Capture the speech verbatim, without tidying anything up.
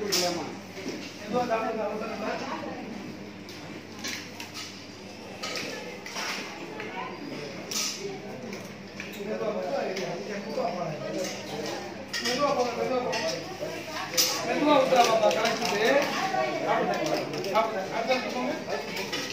கொடுக்கலாமா ஏதோ டாக்டர் அவசரமா மெதுவா போங்க மெதுவா போங்க மெதுவா உட்காருங்க கரெக்ட் சாப்பிடுங்க சாப்பிடுங்க அடுத்து போங்க